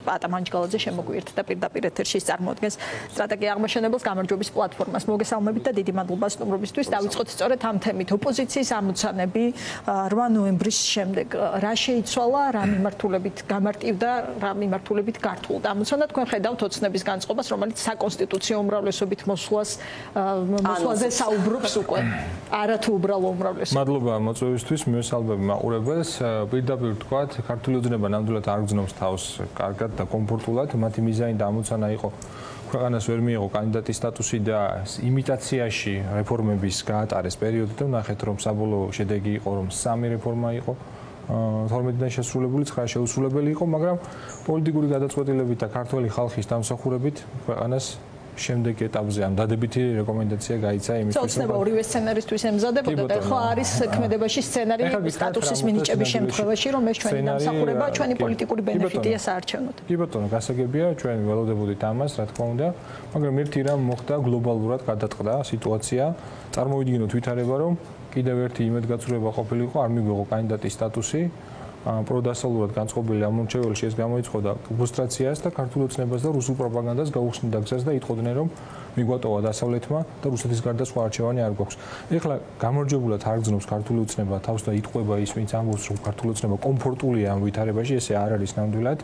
პატა მანჯგალაძე შემოგვიერთდა პირდაპირ ეთერში წარმოადგენს სტრატეგია აღმაშენებელს გამარჯვების პლატფორმას. მოგესალმებით და დიდი მადლობა სტუმრობისთვის. დავიწყოთ სწორედ ამ თემით. ოპოზიციის ამოცანები 8 ნოემბრის შემდეგ რა შეიცვალა, რა მიმართულებით გამარტივდა, რა მიმართულებით გართულდა. ამოცანა თქვენ ხედავთ ოცნების განწყობას, რომელიც საკონსტიტუციო უმრავლესობით მოსვლაზე საუბრობს უკვე. არა თუ უბრალო უმრავლესობა. მადლობა მოწვევისთვის, მივესალმები მაყურებელს. პირდაპირ ვთქვათ, ქართული ოცნება ნამდვილად არ გრძნობს თავს კარგად და კომფორტულად. მათი მიზანი და ამოცანა იყო ქვეყანას ვერ მიიღო კანდიდატის სტატუსი და იმიტაციაში რეფორმების გაატარეს პერიოდი და ნახეთ რომ საბოლოო შედეგი იყო რომ 3 რეფორმა იყო 12-დან შესრულებული 9 შეუსრულებელი იყო, მაგრამ პოლიტიკური გადაწყვეტილებით და ქართული ხალხის დამსახურებით ქვეყანას შემდეგ ეტაპზე ამ დადებითი რეკომენდაცია გაიცა იმისთვის რომ ცოტა ორივე სცენარისთვის ემზადებოდა და ხო არის ქმედებაში სცენარი სტატუსის მინიჭების შემთხვევაში რომ ეს ჩვენი დამსახურება, ჩვენი პოლიტიკური ბენეფიტია საარჩევნოდ. კი ბატონო, გასაგებია, ჩვენ ველოდებოდით ამას, რა თქმა უნდა, მაგრამ ერთი რამ მოხდა, გლობალურად გადაწყდა სიტუაცია. წარმოვიდგინოთ ვითარება რომ კიდევ ერთი იმედგაცრუება ყოფილიყო, არ მიგვიღო კანდიდატის სტატუსი. პროდასალურად განწყობილი ამორჩეველში ეს გამოიწყოდა ფრუსტრაციას და ქართულ ოცნებას და რუსულ პროპაგანდას გაუხსნიდა გზას და იტყოდნენ რომ მიგვატოვა დასავლეთმა და რუსეთის გარდა სხვა არჩევანი არ გვაქვს. ეხლა გამარჯვებულად არ გრძნობს ქართული ოცნება თავს და იტყვება ის ვინც ამბობს რომ ქართული ოცნება კომფორტულია ამ ვითარებაში, ესე არ არის ნამდვილად.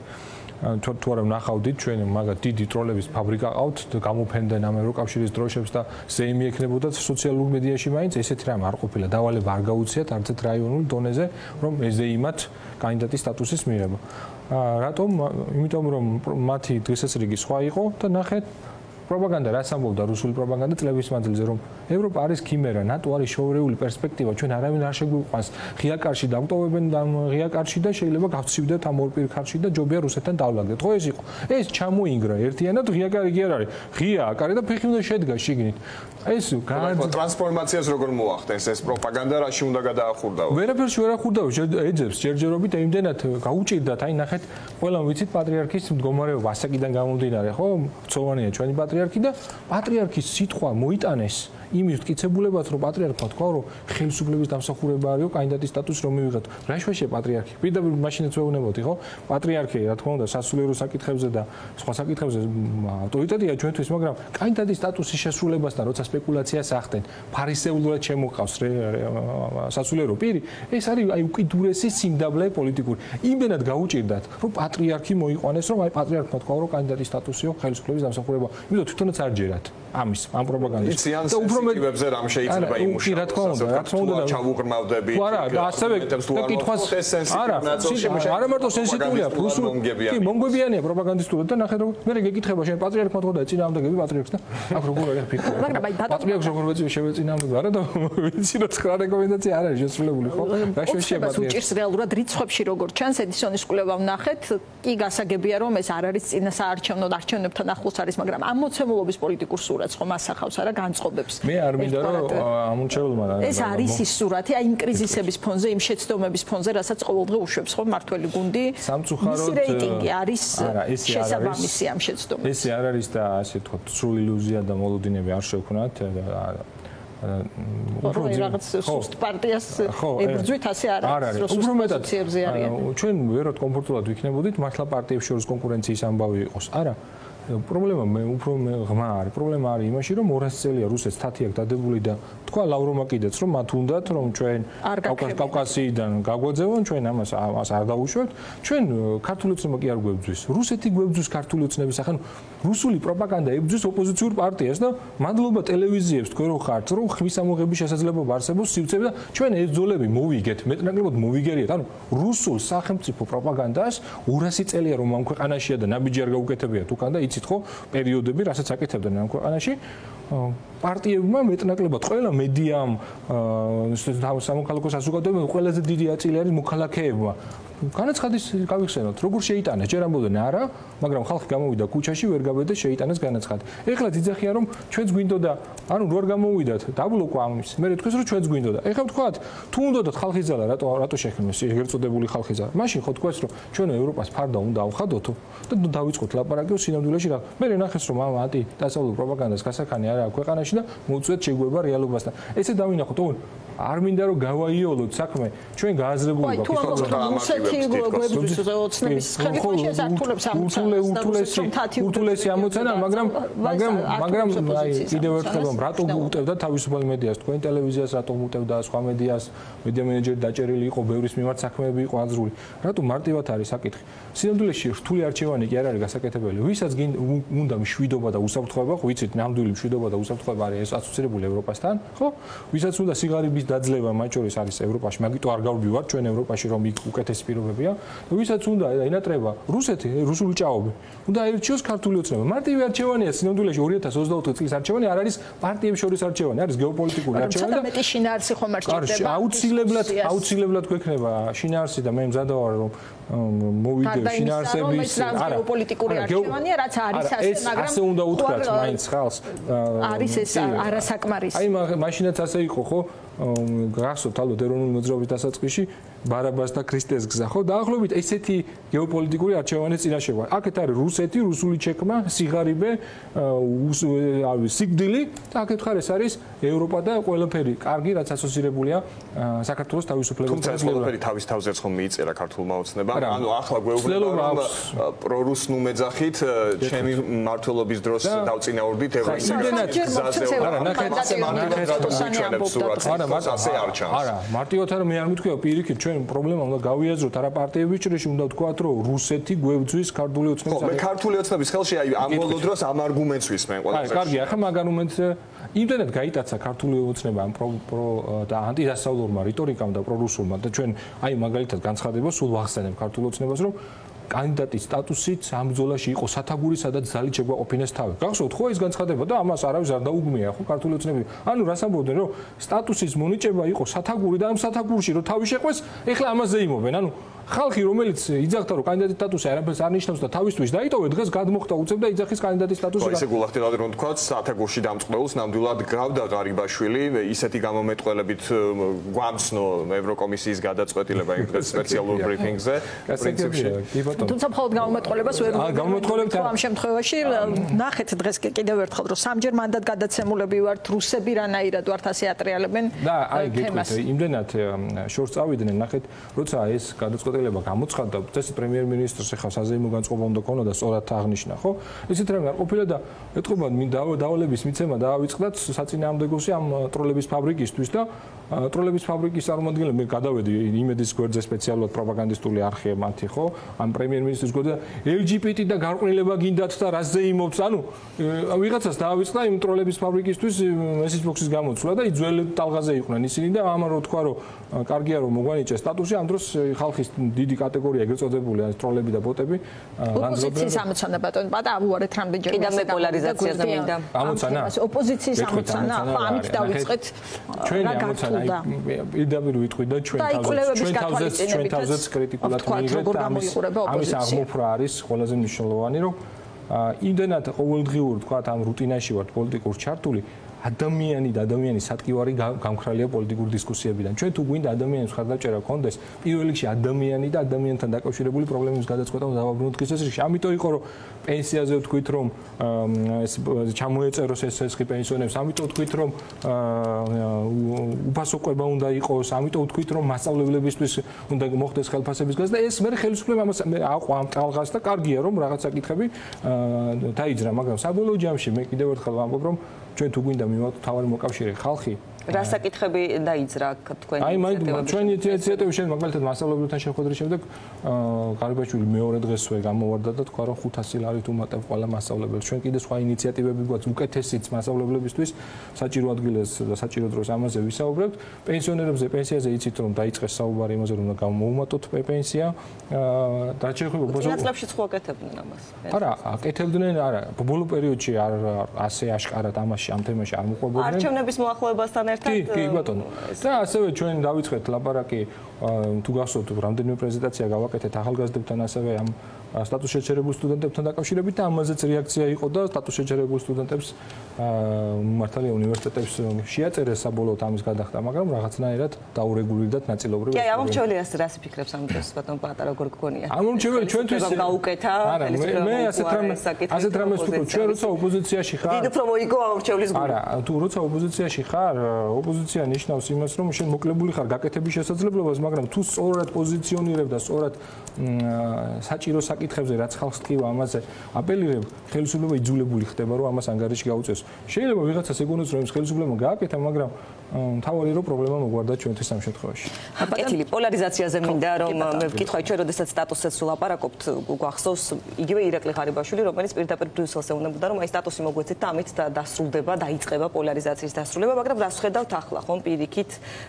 თუ არა ვნახავდით ჩვენ მაგათ დიდი ტროლების ფაბრიკა ყავთ და გამოფენდნენ ამ ევროკავშირის დროშებს და ზეიმი ექნებოდა სოციალურ მედიაში მაინც ესეთი რამ არ ყოფილა. დავალება არ გაუციათ არც ერთ რაიონულ დონეზე რომ ეზეიმათ კანდიდატის სტატუსის მიღება. რატომ? იმიტომ რომ მათი დღესასრიგი სხვა იყო და ნახეთ პროპაგანდა რაც ამბობდა რუსული პროპაგანდა წლების მანძილზე რომ ევროპა არის ქიმერა, ნატო არის შოურეული პერსპექტივა, ჩვენ არავინ არ შეგვიყვანს ღია კარში დავტოვებენ და ღია კარში და შეიძლება გავცივდეთ ამ ორ პირქარში და ჯობია რუსეთთან დავლაგდეთ. ხო ეს იყო. ეს ჩამოინგრა ერთიანად ღია კარი კი არ არის. ღია კარი და ფეხი უნდა შედგა შიგნით. ეს ტრანსფორმაციას როგორ მოახდენს ეს პროპაგანდა რაში უნდა გადაახურდაო? ვერაფერში ვერ ახურდაო, ეძებს ჯერჯერობით და იმდენად გაუჭირდათ, აი ნახეთ, ყველამ ვიცით პატრიარქის მდგომარეობა ასაკიდან გამომდინარე, ხო? ცოვანია ჩვენი პატრიარქი და პატრიარქის სიტყვა მოიტანეს იმის მტკიცებულებაც რომ პატრიარქმა თქვა რომ ხელისუფლების დამსახურება არისო კანდიდატის სტატუსი რომ მივიღოთ. რა შეშე პატრიარქი? პირდაპირ მაშინაც ვეუბნებოდი, ხო? პატრიარქი რა თქმა უნდა სასულიერო საკითხებზე და სხვა საკითხებზე ავტორიტეტია ჩვენთვის, მაგრამ კანდიდატის სტატუსის შესრულებასთან როცა სპეკულაციას ახდენ, ფარისეულად შემოყავს სასულიერო პირი, ეს არის აი უკიდურესი სიმდაბლე პოლიტიკური. იმდენად გაუჭირდათ, რომ პატრიარქი მოიყვანეს, რომ აი პატრიარქმა თქვა რომ კანდიდატის სტატუსიო ხელისუფლების დამსახურება. იმიტომ თვითონაც არ ჯერათ ამის ამ პროპაგანდის. და უფრო მეტებზე რამ შეიძლება იმუშაოს. რა თქმა უნდა, რა თქმა უნდა და ჩავუღრმავდებით. არა, და ასევე კითხვას არა, არა მარტო სენსიტიურია, კი, მონგვებიანია პროპაგანდისტურად და ნახე რომ მე გეკითხება შენ პატრიარქმა თქვა და წინააღმდეგები პატრიარქს და აქ როგორ არის ფიქრი. პატრიარქს როგორ შევეწინააღმდეგე, არა და ვიცი რომ სხვა რეკომენდაცია არ არის შესრულებული, ხო? რა შეიძლება პატრიარქს უჭირს რეალურად რიცხვებში როგორ ჩანს ედისონის კვლევა ვნახეთ, კი გასაგებია რომ ეს არ არის წინა საარჩევნო არჩევნებთან ახლოს არის, მაგრამ ამ მოცემულობის პოლიტიკურ სურათს ხომ ასახავს არა განწყობებს. მე არ მინდა რომ ამორჩეულმა ეს არის ის სურათი, აი იმ კრიზისების ფონზე, იმ შეცდომების ფონზე, რასაც ყოველდღე უშვებს ხო მართველი გუნდი. სამწუხაროდ რეიტინგი არის შესაბამისი ამ შეცდომებს. ეს არ არის და ასე თქვა სრულ ილუზია და მოლოდინები არ შევქნათ. უფრო რაღაც სუსტ პარტიას ებრძვით ასე არ არის. უფრო მეტად ჩვენ ვეროთ კომფორტულად ვიქნებოდით მართლა პარტიებს შორის კონკურენციის ამბავი იყოს. არა პრობლემა მე უფრო ღმა არის. პრობლემა არის იმაში, რომ 200 წელია რუსეთს თათი აქვს დადებული და თქვა ლავრომა კიდეც, რომ მათ უნდათ, რომ ჩვენ კავკასიიდან გაგვაძევონ, ჩვენ ამას არ დავუშვებთ. ჩვენ ქართული ოცნება კი არ გვებძვის. რუსეთი გვებძვის ქართული ოცნების ახლა რუსული პროპაგანდა ებძვის ოპოზიციურ პარტიას და მადლობა ტელევიზიებს თქვენ რო ხართ, რომ ხმის ამოღების შესაძლებლობა არსებობს სივრცეები და ჩვენ ეს ბრძოლები მოვიგეთ, მეტნაკლებად მოვიგერიეთ. ანუ რუსულ სახელმწიფო პროპაგანდას 200 წელია რომ ამ ქვეყანაშია და ნაბიჯი არ გაუკეთებიათ უკან და იცით ხო პერიოდები, რასაც აკეთებდნენ ამ ქვეყანაში. პარტიებმა მეტნაკლებად ყველა მედიამ სამოქალაქო საზოგადოებამ ყველაზე დიდი აწილი არის მოქალაქეებმა. განაცხადის გავიხსენოთ, როგორ შეიტანეს, ჯერ ამბობდნენ არა, მაგრამ ხალხი გამოვიდა ქუჩაში, ვერ გაბედეს შეიტანეს განაცხადი. ეხლა ძიძახია რომ ჩვენც გვინდოდა, ანუ რო არ გამოვიდათ, დაბლოკვა ამის. მე თქვენს რომ ჩვენც გვინდოდა. ეხლა ვთქვათ, თუ უნდათ ხალხის ზალა, რატო შექმნეს ეგრეთ წოდებული ხალხის ზალა? მაშინ ხო თქვენს რომ ჩვენ ევროპას ფარდა უნდა ავხადოთო და დავიწყოთ ლაპარაკი სინამდვილეში რა. მე ნახეს რომ ამ ანტი დასავლურ პროპაგანდას გასახანი არა აქვს ქვეყანაში და მოუწევთ შეგვება რეალობასთან. ესე დავინახოთ, არ მინდა რომ გავაიოლოთ საქმე ჩვენ გააზრებული გვაქვს რუსეთი გვებრძვის ოცნების ხელით შესართულებს უთულესი ამოცანა მაგრამ კიდევ ერთხელ რატო უუტევდა თავისუფალ მედიას თქვენ ტელევიზიას რატო უუტევდა სხვა მედიას მედია მენეჯერი დაჭერილი იყო ბევრის მიმართ საქმეები იყო აზრული რატო მარტივად არის საკითხი სინამდვილეში რთული არჩევანი კი არ არის გასაკეთებელი ვისაც უნდა მშვიდობა და უსაფრთხოება ხო ვიცით ნამდვილი მშვიდობა და უსაფრთხოება არის ასოცირებული ევროპასთან ხო ვისაც უნდა სიგარების დაძლევა მათ შორის არის ევროპაში მაგიტო არ გავდივართ ჩვენ ევროპაში რომ იქ უკეთესი პირობებია ვისაც უნდა ენატრება რუსეთი რუსული ჭაობი უნდა აირჩიოს ქართული ოცნება მარტივი არჩევანია სინამდვილეში 2024 წლის არჩევანი არ არის პარტიების შორის არჩევანი არის გეოპოლიტიკური არჩევანი და მეტი შინაარსი ხომ არ ჭირდება აუცილებლად გვექნება შინაარსი და მე მზადა ვარ რომ მოვიდე შინაარსების გეოპოლიტიკური არჩევანია რაც არის ასე მაგრამ ასე უნდა უთხრათ მაინც ხალხს არის ეს არასაკმარისი აი მაშინაც ასე იყო ხო გახსოვთ ალბათ ეროვნული მოძრაობის დასაწყისში ბარაბას და ქრისტეს გზა ხო დაახლოებით ესეთი გეოპოლიტიკური არჩევანი წინაშე გვაქვს აქეთ არის რუსეთი რუსული ჩექმა სიღარიბე სიგდილი და აქეთ ხარ ეს არის ევროპა და ყველაფერი კარგი რაც ასოცირებულია საქართველოს თავისუფლებას თუმცა ყველაფერი თავის თავზეც ხომ მიიწერა ქართულმა ოცნებამ ანუ ახლა გვეუბნება რომ პრორუსნულ მეძახით ჩემი მმართველობის დროს დავწინაურდით ევროპის გზაზე არა არა მარტივად არ მე არ მithქვია პირიქით ჩვენ პრობლემა უნდა გავიაზროთ არა პარტიების ჭრეში უნდა ვთქვათ რომ რუსეთი გვებძვის ქართული ოცნების ხო მე ქართული ოცნების ხელში აი ამ ბოლო დროს ამ არგუმენტს ვისმენ ყველას კარგი ახლა მაგ არგუმენტს იმდენად გაიტაცა ქართული ოცნება ამ პრო და ანტიდასავლურმა რიტორიკამ და პრორუსულმა და ჩვენ აი მაგალითად განცხადება სულ ვახსენებ ქართულ ოცნებას რომ კანდიდატის სტატუსით ამ ბრძოლაში იყო სათაგური სადაც ძალით შეგვაყოფინეს თავი. გახსოვთ ხო ეს განცხადება და ამას არავის არ დაუგმია ხო ქართული ოცნებები. ანუ რას ამბობდნენ რომ სტატუსის მონიჭება იყო სათაგური და ამ სათაგურში რომ თავი შეყვეს, ეხლა ამაზე იმობენ. ანუ ხალხი რომელიც იძახდა რომ კანდიდატის სტატუსი არაფერს არ ნიშნავს და თავისთვის დაიტოვე დღეს გადმოხდა უცებ და იძახის კანდიდატის სტატუსი. ისე გულახდილად რომ თქვა სათაგურში დამწყებელს ნამდვილად გავდა ღარიბაშვილი ისეთი გამომეტყველებით გვამცნო ევროკომისიის გადაწყვეტილება იმ დღეს სპეციალურ ბრიფინგზე პრინციპში. თუმცა მხოლოდ გამომეტყველებას ვერ გამომეტყველებთ ამ შემთხვევაში ნახეთ დღეს კიდევ ერთხელ რომ სამჯერ მანდატ გადაცემულები ვართ რუსები რანაირად ვართ ასე ატრიალებენ და აი გეტყვით იმდენად შორს წავიდნენ ნახეთ როცა ეს გადაწყვეტილება გამოცხადდა წესი პრემიერ-მინისტრს ახლა საზეიმო განწყობა უნდა ქონოდა და სწორად აღნიშნა ხო ესეთ რამე არ ყოფილა და ეთქობა დავალების მიცემა დაავიწყდათ საწინააღმდეგოში ამ ტროლების ფაბრიკისთვის და ტროლების ფაბრიკის წარმომადგენელი მე გადავედი იმედის გვერდზე სპეციალურად პროპაგანდისტული არხია მათი ხო ამ პრემიერ-მინისტრის გვერდზე LGBT და გარყვნილება გინდათ და რაზე იმობთ ანუ ვიღაცას დაავიწყდა იმ ტროლების ფაბრიკისთვის მესეჯ ბოქსის გამოცვლა და იძველ ტალღაზე იყვნენ ისინი და ამან რო თქვა რომ კარგია რომ მოგვანიჭეს სტატუსი ამ დროს ხალხის დიდი კატეგორია ეგრეთ წოდებული არის ტროლები და ბოტები ოპოზიციის ამოცანა ბატონო პატავუარეთ რამდენჯერ კიდევ მე პოლარიზაციაზე მინდა ამოცანა ოპოზიციის ამოცანა ხო ამით დავიწყეთ ჩვენი ამოცანა პირდაპირ ვიტყვი და ჩვენ თავზეც კრიტიკულად მიიღეთ ამის აღმოფრა არის ყველაზე მნიშვნელოვანი რომ იმდენად ყოველდღიურ თქვა ამ რუტინაში ვართ პოლიტიკურ ჩართული ადამიანი და ადამიანის სატკივარი გამქრალია პოლიტიკურ დისკუსიებიდან. ჩვენ თუ გვინდა ადამიანის ხარდაჭერა გქონდეს, პირველ რიგში ადამიანი და ადამიანთან დაკავშირებული პრობლემების გადაწყვეტა უნდა დავაბრუნოთ დღის წესრიგში. ამიტომ იყო რომ პენსიაზე ვთქვით რომ ეს ჩამოეწეროს ეს ესხი პენსიონერებს, ამიტომ ვთქვით რომ უფასო კვება უნდა იყოს, ამიტომ ვთქვით რომ მასწავლებლებისთვის უნდა მოხდეს ხელფასების გაზრდა. ეს მე ხელისუფლება ამას აყვა ამ ტალღას და კარგია რომ რაღაც საკითხები დაიძრა, მაგრამ საბოლოო ჯამში მე კიდევ ერთხელ ვამბობ რომ ჩვენ თუ გვინდა მივაყოთ თავარი მოკავშირე ხალხი რა საკითხები დაიძრა თქვენი ინიციატივები? ჩვენი ინიციატივები შენ მაგალითად მასწავლებლებთან შეხვედრის შემდეგ გარიბაშვილი მეორე დღესვე გამოვარდა და თქვა რომ 500 ლარით უმატებ ყველა მასწავლებელს. ჩვენ კიდე სხვა ინიციატივები გვაქვს უკეთესიც მასწავლებლებისთვის საჭირო ადგილას და საჭირო დროს ამაზე ვისაუბრებთ. პენსიონერებზე პენსიაზე იცით რომ დაიწყეს საუბარი იმაზე რომ მოუმატოთ პენსია და შეიძლება წინაწლებში ხო აკეთებდნენ ამას? არა, აკეთებდნენ არა. ბოლო პერიოდში არ ასე აშკარად ამაში ამ თემაში არ მოყვებოდნენ. არჩევნების მოახლოებასთან კი ბატონო. და ასევე ჩვენ დავიწყეთ ლაპარაკი თუ გახსოვთ რამდენიმე პრეზენტაცია გავაკეთეთ ახალგაზრდებთან ასევე ამ სტატუს შეჩერებულ სტუდენტებთან დაკავშირებით და ამაზეც რეაქცია იყო და სტატუს შეჩერებულ სტუდენტებს მართალია უნივერსიტეტებს შეაწერეს საბოლოოდ ამის გადახდა, მაგრამ რაღაცნაირად დაურეგულირდათ ნაწილობრივ. კი, ამორჩეველი რას ფიქრებს ამ დროს ბატონ პატარა როგორ გქონია? ამორჩეველი ჩვენთვის გაუკეთა, მე ასეთ რამეს ვფიქრობ, ჩვენ როცა ოპოზიციაში ხარ. დიდ უფრო მოიგო ამორჩევლის გული. არა, თუ როცა ოპოზიციაში ხარ, ოპოზიცია ნიშნავს იმას, რომ შენ მოკლებული ხარ გაკეთების შესაძლებლობას, მაგრამ თუ სწორად პოზიციონირებ და სწორად საჭირო საკითხებზე რაც ხალხს ტკივა ამაზე აპელირებ, ხელისუფლება იძულებული ხდება, რომ ამას ანგარიში გაუწევს. შეიძლება ვიღაცას ეგონოს, რომ ის ხელისუფლებამ გააკეთა, მაგრამ თავი რომ პრობლემა მოგვარდა ჩვენთვის ამ შემთხვევაში. კეთილი პოლარიზაციაზე მინდა რომ მე ვკითხავ, ჩვენ როდესაც სტატუსებს ვლაპარაკობთ, გვახსოვს იგივე ირაკლი ღარიბაშვილი, რომელიც პირდაპირ ბრიუსელს ეუბნებოდა, რომ აი სტატუსი მოგვეცეთ და ამით დასრულდება, დაიწყება პოლარიზაციის დასრულება, მაგრამ რას ხედავთ ახლა, ხომ პირიქით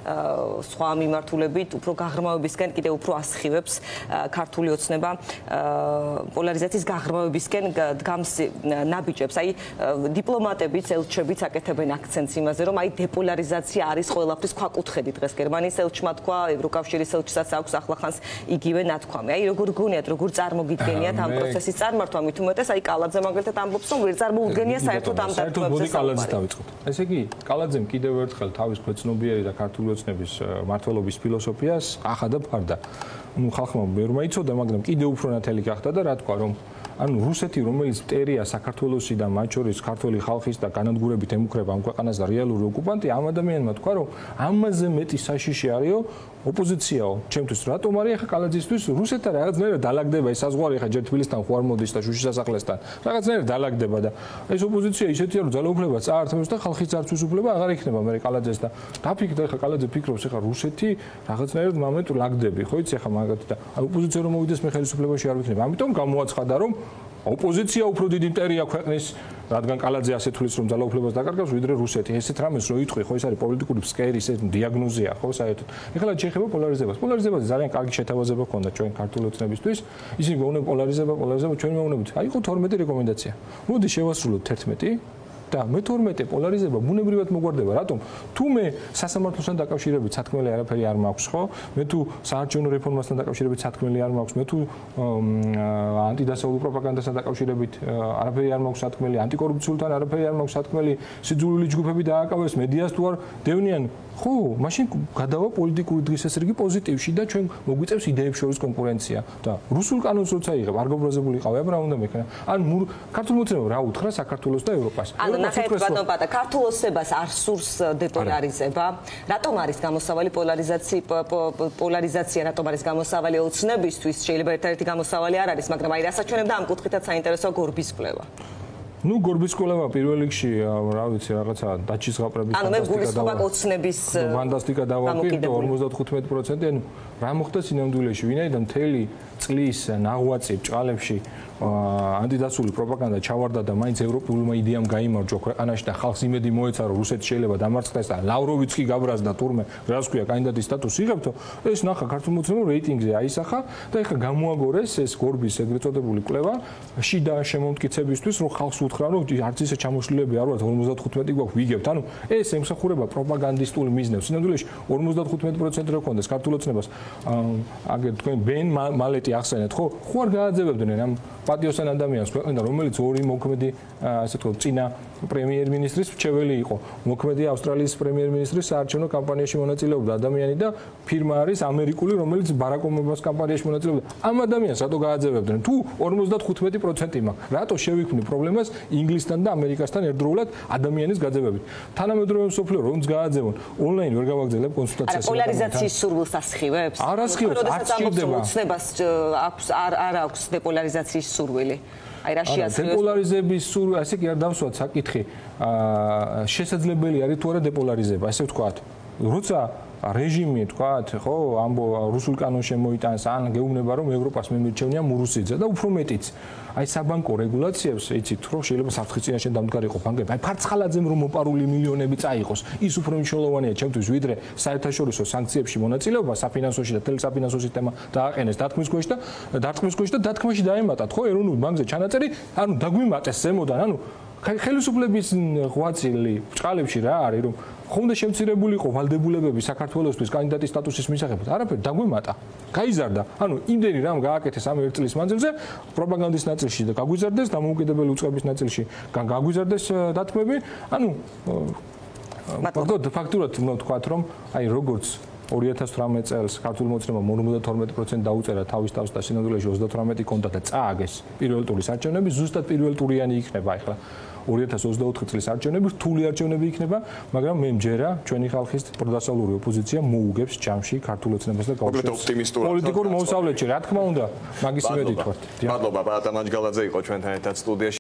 სხვა მიმართულებით უფრო გაღრმავებისკენ, კიდევ უფრო ასხივებს ქართული ოცნება პოლარიზაციის გაღრმავებისკენ დგამს ნაბიჯებს. აი დიპლომატებიც, ელჩებიც აკეთებენ აქცენტს იმაზე, რომ აი დეპოლარიზაცია არის ყველაფრის ქვაკუთხედი დღეს გერმანიის ელჩმა თქვა, ევროკავშირის ელჩსაც აქვს ახლახანს იგივე ნათქვამი. აი როგორ გგონიათ, როგორ წარმოგიდგენიათ ამ პროცესის წარმართვა, მით უმეტეს აი კალაძე მაგალითად ამბობს, რომ ვერ წარმოუდგენია საერთოდ ამ დათმობებზე კალაძე დავიწყოთ. ესე იგი, კალაძემ კიდევ ერთხელ თავის ქვეცნობიერი და ქართული ოცნების მმართველობის ფილოსოფიას ახადა ფარდა. ხალხმა ბევრმა იცოდა, მაგრამ კიდევ უფრო ნათელი გახდა და რა თქვა, რომ ანუ რუსეთი, რომელიც მტერია საქართველოსი და მათ შორის ქართული ხალხის და განადგურებით ემუქრება ამ ქვეყანას და რეალური ოკუპანტი, ამ ადამიანმა თქვა, რომ ამაზე მეტი საშიში არისო ოპოზიციაო. ჩემთვის რატომ არის ახლა კალაძისთვის რუსეთთან რაღაცნაირად დალაგდება ეს საზღვარი ახლა ჯერ თბილისთან ხوار მოდის და შუშის სასახლესთან. რაღაცნაირად დალაგდება და ეს ოპოზიცია ისეთია, რომ ძალაუფლება წაართმევს და ხალხის ძალაუფლება აღარ იქნება მე კალაძეს და დაფიქრდა ახლა კალაძე ფიქრობს ახლა რუსეთი რაღაცნაირად მომენტ ლაგდები, ხო იცი ახლა მაგათი და ოპოზიცია რომ მოვიდეს მე ხელისუფლებაში არ ვიქნებ. ამიტომ გამოაცხადა რომ ოპოზიცია უფრო დიდი მტერია ქვეყნის, რადგან კალაძე ასე თulis რომ ძალაუფლებას დაკარგავს, ვიდრე რუსეთი. ესეთ რამეს რო იტყვი, ხო ეს არის პოლიტიკური ფსკერის დიაგნოზია, ხო საერთოდ. ეხლა შეეხება პოლარიზებას. პოლარიზებაზე ძალიან კარგი შეთავაზება ჰქონდა ჩვენ ქართული ოცნებისთვის. ისინი გვეუბნებიან პოლარიზება, ჩვენ მეუბნებით, აი ხო 12 რეკომენდაცია. მოდი შევასრულოთ 11 და მე-12 პოლარიზება ბუნებრივად მოგვარდება. რატომ? თუ მე სასამართლოსთან დაკავშირებით სათქმელი არაფერი არ მაქვს, ხო? მე თუ საარჩევნო რეფორმასთან დაკავშირებით სათქმელი არ მაქვს, მე თუ ანტიდასავლურ პროპაგანდასთან დაკავშირებით არაფერი არ მაქვს სათქმელი, ანტიკორუფციულთან არაფერი არ მაქვს სათქმელი, სიძულვილი ჯგუფები დააკავეს, მედიას თუ არ დევნიან, ხო, მაშინ გადავა პოლიტიკური დღესასრიგი პოზიტივში და ჩვენ მოგვიწევს იდეებს შორის კონკურენცია და რუსულ კანონს როცა იღებ, არ გაბრაზებული ყავი, აბა რა უნდა მექნა. ან ქართულ მოცემას რა უთხრა საქართველოს და ევროპას. ნახეთ ბატონ პატა, ქართულ ოცნებას არ სურს დეპოლარიზება. რატომ არის გამოსავალი პოლარიზაცია, რატომ არის გამოსავალი ოცნებისთვის? შეიძლება ერთ-ერთი გამოსავალი არ არის, მაგრამ აი რასაჩვენებდა ამ კუთხითაც საინტერესოა გორბის კვლევა. ნუ გორბის კვლევა პირველ რიგში, რა ვიცი, რაღაცა დაჩის ღაპრების ანუ მე გულისხმობა ოცნების ფანტასტიკა დავაკეთე 55%, ანუ რა მოხდა სინამდვილეში, ვინაიდან მთელი წლის ნაღვაწი ბჭყალებში ანტიდასული პროპაგანდა ჩავარდა და მაინც ევროპულმა იდეამ გაიმარჯვა ქვეყანაში და ხალხს იმედი მოეცა, რომ რუსეთი შეიძლება დამარცხდეს და ლავროვიც კი გაბრაზდა თურმე, რას ქვია, კანდიდატის სტატუსი იღებთო. ეს ნახა ქართულ მოცემულ რეიტინგზე აისახა და ეხლა გამოაგორეს ეს გორბის ეგრეთ წოდებული კვლევა შიდა შემომტკიცებისთვის, რომ ხალხს უთხრა, რომ არც ისე ჩამოშლილები არ ვართ, 55 გვაქვს ვიგებთ. ანუ ეს ემსახურება პროპაგანდისტული მიზნებს. სინამდვილეში 55% რო ქონდეს ქართულ ოცნებას, აგერ თქვენ ბენ მალეტი ახსენეთ, ხო? ხო არ გააძევებდნენ ამ პატიოსან ადამიანს ქვეყნიდან, რომელიც ორი მოქმედი, ასე ვთქვათ, წინა პრემიერ-მინისტრის მრჩეველი იყო. მოქმედი ავსტრალიის პრემიერ-მინისტრის საარჩევნო კამპანიაში მონაწილეობდა ადამიანი და ფირმა არის ამერიკული, რომელიც ბარაკ ობამას კამპანიაში მონაწილეობდა. ამ ადამიანს რატო გააძევებდნენ? თუ 55% მაქვს, რატო შევიქმნი პრობლემას ინგლისთან და ამერიკასთან ერთდროულად ადამიანის გაძევებით? თანამედროვე მსოფლიო რომც გააძევონ, ონლაინ ვერ გავაგზავნებ კონსულტაციას. პოლარიზაციის სურვილს ასხივებს? არ ასხივებს, არ სჭირდება. ოცნებას აქვს არ აქვს დეპოლარიზაციის სურვილი. აი რა შეასრულებს? დეპოლარიზების სურვილი, ასე კი არ დავსვათ საკითხი. შესაძლებელი არის თუ არა დეპოლარიზება, ასე ვთქვათ. როცა რეჟიმი თქვათ, ხო, ამბო რუსულ კანონს შემოიტანს, ან გეუბნება რომ ევროპას მემირჩევნია მურუსიძე და უფრო მეტიც. აი საბანკო რეგულაციებს, იცით, რომ შეიძლება საფრთხის წინაშე დამდგარიყო ბანკები. აი ფარცხალაძემ რომ მოპარული მილიონები წაიღოს, ის უფრო მნიშვნელოვანია ჩემთვის, ვიდრე საერთაშორისო სანქციებში მონაწილეობა, საფინანსოში და თელესაფინანსო სისტემა დააყენეს დათქმის ქვეშ და დათქმაში დაემატათ, ხო, ეროვნულ ბანკზე ჩანაწერი, ანუ დაგვიმატეს ზემოდან, ანუ ხელისუფლების ღვაწილი ბჭყალებში რა არის, რომ ხომ და შემცირებული იყო ვალდებულებები საქართველოსთვის კანდიდატის სტატუსის მისაღებად? არაფერი, დაგვემატა. გაიზარდა. ანუ იმდენი რამ გააკეთეს ამ 1 წლის მანძილზე, პროპაგანდის ნაწილში და გაგვიზარდეს, დამოუკიდებელი უწყების ნაწილში გაგვიზარდეს დათმები. ანუ ფაქტურად ვთქვათ, რომ აი როგორც 2018 წელს ქართული მოცემამ 52% დაუწერა თავის თავს და სინამდვილეში 38 კონდა და წააგეს პირველ ტურის არჩევნები, ზუსტად პირველ ტურიანი იქნება ახლა 2024 წლის არჩევნები, რთული არჩევნები იქნება, მაგრამ მე მჯერა ჩვენი ხალხის პროდასავლური ოპოზიცია მოუგებს ჯამში ქართულ ოცნებას და გაუშვებს პოლიტიკურ მოსავლეთში, რა თქმა უნდა, მაგის იმედით ვართ. მადლობა, ბატონ მაჯგალაძე იყო ჩვენთან ერთად სტუდიაში.